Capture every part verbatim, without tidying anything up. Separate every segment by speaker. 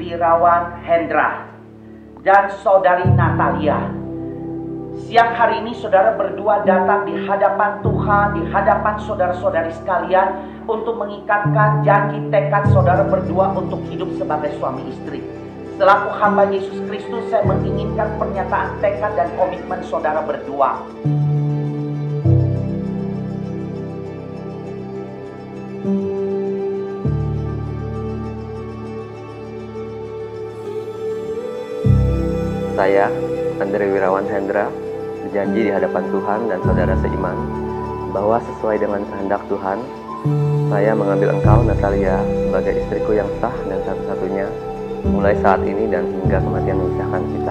Speaker 1: Wirawan Hendra dan saudari Natalia. Siang hari ini saudara berdua datang di hadapan Tuhan, di hadapan saudara-saudari sekalian untuk mengikatkan janji tekad saudara berdua untuk hidup sebagai suami istri. Selaku hamba Yesus Kristus, saya menginginkan pernyataan tekad dan komitmen saudara berdua.
Speaker 2: Saya, Andre Wirawan Hendra, berjanji di hadapan Tuhan dan saudara seiman bahwa sesuai dengan kehendak Tuhan, saya mengambil engkau, Natalia, sebagai istriku yang sah dan satu-satunya, mulai saat ini dan hingga kematian memisahkan kita.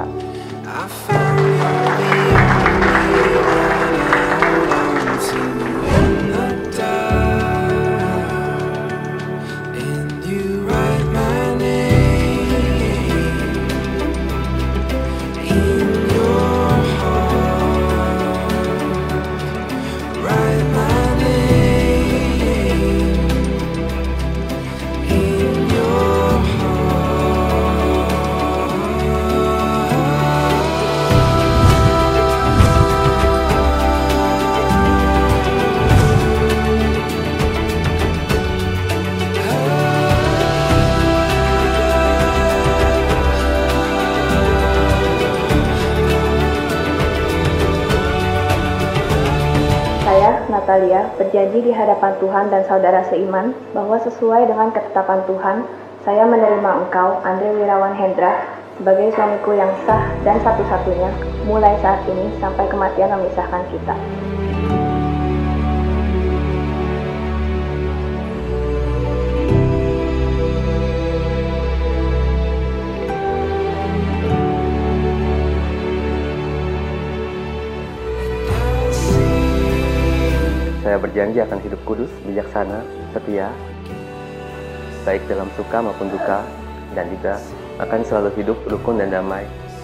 Speaker 3: Saya, Natalia, berjanji di hadapan Tuhan dan saudara seiman bahwa sesuai dengan ketetapan Tuhan, saya menerima engkau, Andre Wirawan Hendra, sebagai suamiku yang sah dan satu-satunya, mulai saat ini sampai kematian memisahkan kita.
Speaker 2: Saya berjanji akan hidup kudus, bijaksana, setia, baik dalam suka maupun duka, dan juga akan selalu hidup rukun dan damai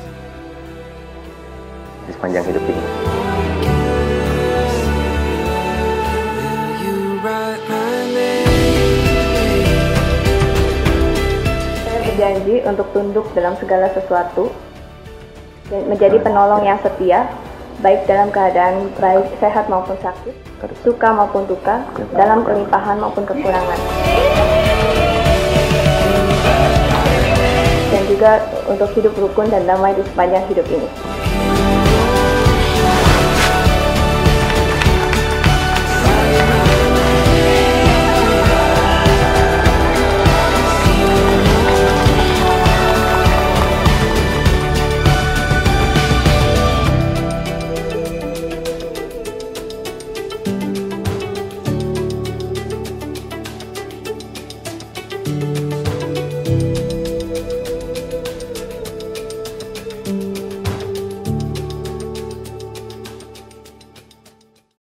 Speaker 2: di sepanjang hidup ini.
Speaker 3: Saya berjanji untuk tunduk dalam segala sesuatu dan menjadi penolong yang setia, baik dalam keadaan baik sehat maupun sakit, suka maupun duka, dalam kelimpahan maupun kekurangan. Dan juga untuk hidup rukun dan damai di sepanjang hidup ini.
Speaker 4: Thank you.